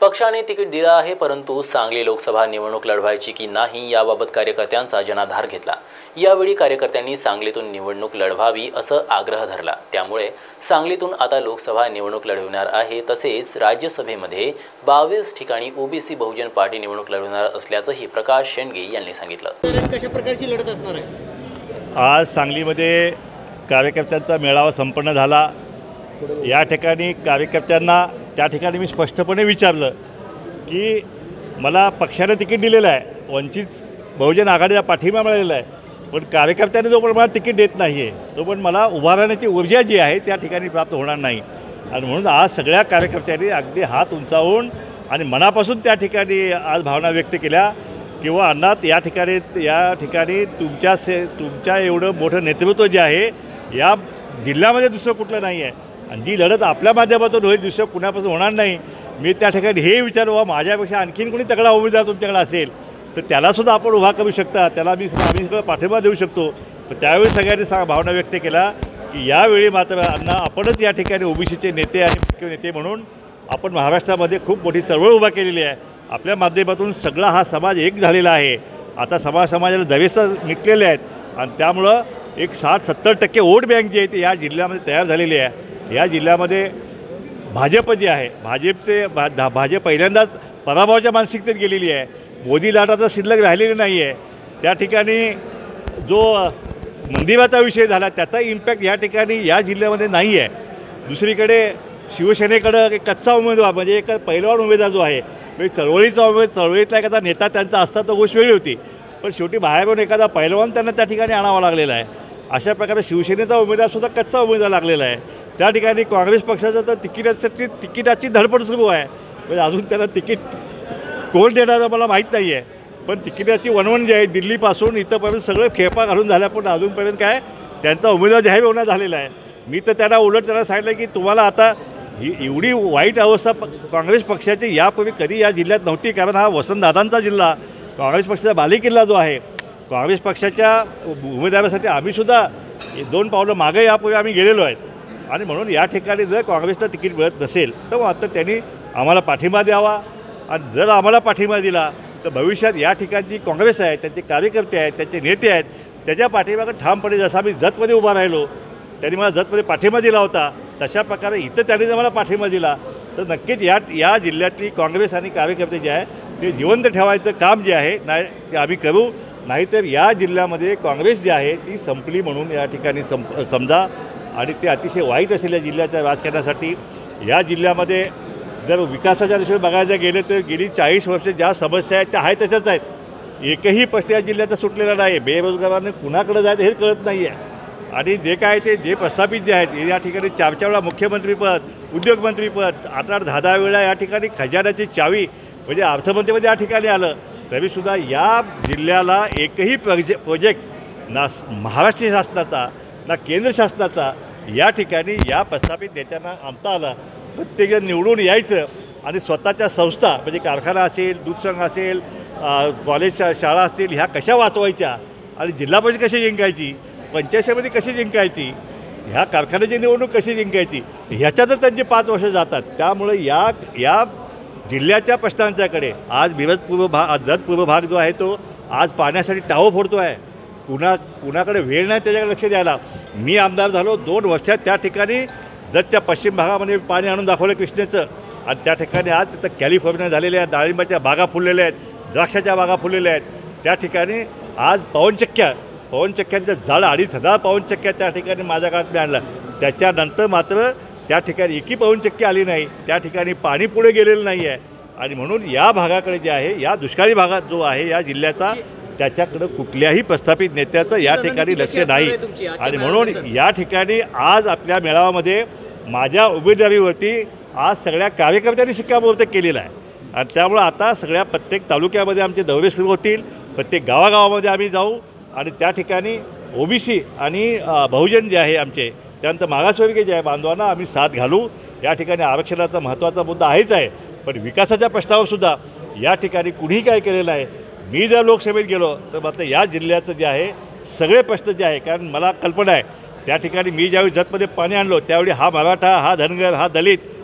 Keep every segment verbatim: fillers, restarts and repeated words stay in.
पक्षाने तिकीट दिलं आहे, परंतु सांगली लोकसभा निवडणूक लढवायची की नाही याबाबत कार्यकर्त्यांचा जनाधार घेतला। यावेळी कार्यकर्त्यांनी सांगलीतून निवडणूक लढवावी असं आग्रह धरला। त्यामुळे सांगलीतून आता लोकसभा निवडणूक लढवणार आहे। तसेच राज्यसभेमध्ये बावीस ठिकाणी ओबीसी बहुजन पार्टी निवडणूक लढवणार असल्याचंही प्रकाश शेंडगे यांनी सांगितलं। कशा प्रकारची लढत असणार आहे? आज सांगलीमध्ये कार्यकर्त्यांचा मेळावा संपन्न झाला। या ठिकाणी कार्यकर्त्यांना त्या ठिकाणी मी स्पष्टपणे विचारलं की मला पक्षाने तिकीट दिलेलं आहे, वंचित बहुजन आघाडीला पाठिंबा मिळालेला आहे, पण कार्यकर्त्यांनी जो पण मला तिकीट देत नाही आहे तो पण मला उभा राहण्याची ऊर्जा जी आहे त्या ठिकाणी प्राप्त होणार नाही। आणि म्हणून आज सगळ्या कार्यकर्त्यांनी अगदी हात उंचावून आणि मनापासून त्या ठिकाणी आज भावना व्यक्त केल्या किंवा अण्णा या ठिकाणी या ठिकाणी तुमच्या से तुमच्या एवढं मोठं नेतृत्व जे आहे या जिल्ह्यामध्ये दुसरं कुठलं नाही आहे आणि जी लढत आपल्या माध्यमातून होईल दुसरं कुणापासून होणार नाही। मी त्या ठिकाणी हे विचारू माझ्यापेक्षा आणखीन कोणी तगडा उमेदवार तुमच्याकडे असेल तर त्यालासुद्धा आपण उभा करू शकता, त्याला मी आम्ही सगळं पाठिंबा देऊ शकतो। तर त्यावेळी सगळ्यांनी सा भावना व्यक्त केला की यावेळी मात्र अण्णा आपणच या ठिकाणी ओबीसीचे नेते आणि मुख्य नेते म्हणून आपण महाराष्ट्रामध्ये खूप मोठी चळवळ उभा केलेली आहे। आपल्या माध्यमातून सगळा हा समाज एक झालेला आहे। आता समाज समाजाला दवेस्ता मिटलेले आहेत आणि त्यामुळं एक साठ सत्तर टक्के वोट बँक जी आहे ती या जिल्ह्यामध्ये तयार झालेली आहे। या जिल्ह्यामध्ये भाजप जे आहे भाजपचे भा भाजप पहिल्यांदाच पराभवाच्या मानसिकतेत गेलेली आहे। मोदी लाटाचा शिल्लक राहिलेली नाही आहे। त्या ठिकाणी जो मंदिराचा विषय झाला त्याचा इम्पॅक्ट या ठिकाणी या जिल्ह्यामध्ये नाही आहे। दुसरीकडे शिवसेनेकडं एक कच्चा उमेदवार म्हणजे एक पहिलवान उमेदवार जो आहे म्हणजे चळवळीचा उमेदवार चळवळीतला एखादा नेता त्यांचा असता तर गोष्ट वेगळी होती, पण शेवटी बाहेरून एखादा पहिलवान त्यांना त्या ठिकाणी आणावा लागलेला आहे। अशा प्रकारे शिवसेनेचा उमेदवारसुद्धा कच्चा उमेदवार लागलेला आहे। त्या ठिकाणी काँग्रेस पक्षाचं तर तिकिटासाठी तिकिटाची धडपड सुरू आहे, म्हणजे अजून त्यांना तिकीट कोण देणारं मला माहीत नाही आहे, पण तिकिटाची वणवण जी आहे दिल्लीपासून इथंपर्यंत सगळं खेपा घालून झाल्या पण अजूनपर्यंत काय त्यांचा उमेदवार जाहीर होण्यात झालेला आहे। मी तर त्यांना उलट त्यांना सांगितलं की तुम्हाला आता ही एवढी वाईट अवस्था प काँग्रेस पक्षाची यापूर्वी कधी या जिल्ह्यात नव्हती, कारण हा वसंतदादांचा जिल्हा काँग्रेस पक्षाचा बालेकिल्ला जो आहे काँग्रेस पक्षाच्या उमेदवारासाठी आम्हीसुद्धा दोन पावलं मागे यापूर्वी आम्ही गेलेलो आहेत आणि म्हणून या ठिकाणी जर काँग्रेसला तिकीट मिळत नसेल तर मग आता त्यांनी आम्हाला पाठिंबा द्यावा आणि जर आम्हाला पाठिंबा दिला तर भविष्यात या ठिकाणची काँग्रेस आहे, त्यांचे कार्यकर्ते आहेत, त्यांचे नेते आहेत, त्याच्या पाठिंबाकडे ठामपणे जसा मी जतमध्ये उभा राहिलो त्यांनी मला जतमध्ये पाठिंबा दिला होता तशा प्रकारे इथं त्यांनी जर मला पाठिंबा दिला तर नक्कीच या या जिल्ह्यातली काँग्रेस आणि कार्यकर्ते जे आहे ते जिवंत ठेवायचं काम जे आहे नाही ते आम्ही करू, नाहीतर या जिल्ह्यामध्ये काँग्रेस जी आहे ती संपली म्हणून या ठिकाणी संप समजा आणि ते अतिशय वाईट असेल या जिल्ह्याच्या राजकारणासाठी। या जिल्ह्यामध्ये जर विकासाच्या दिशेने बघायला गेले तर गेली चाळीस वर्ष ज्या समस्या आहेत त्या आहेत तशाच आहेत। एकही प्रश्न या जिल्ह्याचा सुटलेला नाही। बेरोजगारांना कुणाकडे जायचं हेच कळत नाही आहे आणि जे काय ते जे प्रस्थापित जे आहेत या ठिकाणी चार चार वेळा मुख्यमंत्रीपद उद्योगमंत्रीपद आठ आठ दहा दहा वेळा या ठिकाणी खजान्याची चावी म्हणजे अर्थमंत्रीमध्ये या ठिकाणी आलं तरीसुद्धा या जिल्ह्याला एकही प्रोजे प्रोजेक्ट ना महाराष्ट्र शासनाचा ना केंद्र शासनाचा या ठिकाणी या प्रस्थापित नेत्यांना आणता आला। प्रत्येकजण निवडून यायचं आणि स्वतःच्या संस्था म्हणजे कारखाना असेल, दूध संघ असेल, कॉलेज शाळा असतील ह्या कशा वाचवायच्या आणि जिल्हा परिषद कशी जिंकायची, पंचायत समिती कशी जिंकायची, ह्या कारखान्याची निवडणूक कशी जिंकायची ह्याच्यातच त्यांचे पाच वर्ष जातात। त्यामुळे या या जिल्ह्याच्या प्रश्नांच्याकडे आज मिरज पूर्व भाग जत पूर्व भाग जो आहे तो आज पाण्यासाठी टाहो फोडतो आहे। कुणा कुणाकडे वेळ नाही त्याच्याकडे लक्ष द्यायला। मी आमदार झालो दोन वर्षात त्या ठिकाणी जतच्या पश्चिम भागामध्ये पाणी आणून दाखवलं कृष्णेचं आणि त्या ठिकाणी आज तिथं कॅलिफोर्निया झालेल्या आहेत, डाळिंबाच्या बागा फुललेल्या आहेत, द्राक्षाच्या बागा फुललेल्या आहेत। त्या ठिकाणी आज पवनचक्क्या पवनचक्क्यांचं झाड अडीच हजार पवनचक्क्या त्या ठिकाणी माझ्या काळात मी आणलं। त्याच्यानंतर मात्र त्या ठिकाणी एकही पवनचक्की आली नाही, त्या ठिकाणी पाणी पुढे गेलेलं नाही आहे आणि म्हणून या भागाकडे जे आहे या दुष्काळी भागात जो आहे या जिल्ह्याचा त्याच्याकडं कुठल्याही प्रस्थापित नेत्याचं या ठिकाणी लक्ष नाही आणि म्हणून या ठिकाणी आज आपल्या मेळाव्यामध्ये माझ्या उमेदवारीवरती आज सगळ्या कार्यकर्त्यांनी शिक्कामोर्तब केलेला आहे आणि त्यामुळं आता सगळ्या प्रत्येक तालुक्यामध्ये आमचे दौरे सुरू होतील, प्रत्येक गावागावामध्ये आम्ही जाऊ आणि त्या ठिकाणी ओबीसी आणि बहुजन जे आहे आमचे त्यानंतर मागासवर्गीय जे आहे बांधवांना आम्ही साथ घालू। या ठिकाणी आरक्षणाचा महत्त्वाचा मुद्दा आहेच आहे, पण विकासाच्या प्रश्नावरसुद्धा या ठिकाणी कुणीही काय केलेलं आहे। मी जर लोकसभेत गेलो तर मात्र या जिल्ह्याचं जे आहे सगळे प्रश्न जे आहे कारण मला कल्पना आहे त्या ठिकाणी मी ज्यावेळी जतमध्ये पाणी आणलो त्यावेळी हा मराठा, हा धनगर, हा दलित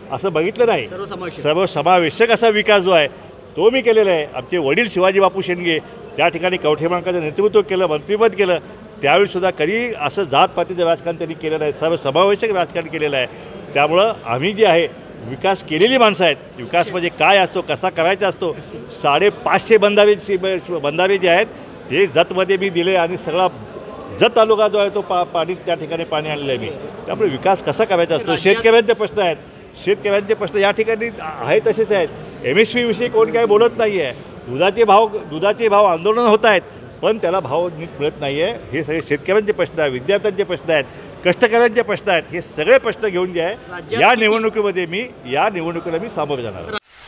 असं बघितलं नाही. सर्वसमावेशक. सर्वसमावेशक असा विकास जो आहे तो मी केलेला आहे. आमचे वडील शिवाजी बापू शेंडगे त्या ठिकाणी कवठे महांकाळचं नेतृत्व केलं, मंत्रिपद केलं. त्यावेळीसुद्धा कधी असं जातपातीचं राजकारण त्यांनी केलं नाही, सर्वसमावेशक राजकारण केलेलं आहे. त्यामुळं आम्ही जे आहे विकास केलेली माणसं आहेत. विकास म्हणजे काय असतो, कसा करायचा असतो. साडेपाचशे बंधारे बंधारे जे आहेत ते जतमध्ये मी दिले आणि सगळा जत तालुका जो आहे तो पा पाणी त्या ठिकाणी पाणी आणलेलं आहे मी. त्यामुळे विकास कसा करायचा असतो. शेतकऱ्यांचे प्रश्न आहेत, शेतकऱ्यांचे प्रश्न या ठिकाणी आहे तसेच आहेत. एम एस पीविषयी कोण काही बोलत नाही आहे. दुधाचे भाव दुधाचे भाव आंदोलन होत आहेत पण त्याला भाव नीट मिळत नाही आहे. हे सगळे शेतकऱ्यांचे प्रश्न आहेत, विद्यार्थ्यांचे प्रश्न आहेत, कष्टकऱ्यांचे प्रश्न आहेत. हे सगळे प्रश्न घेऊन जे आहे या निवडणुकीमध्ये मी या निवडणुकीला मी सामोरं जाणार.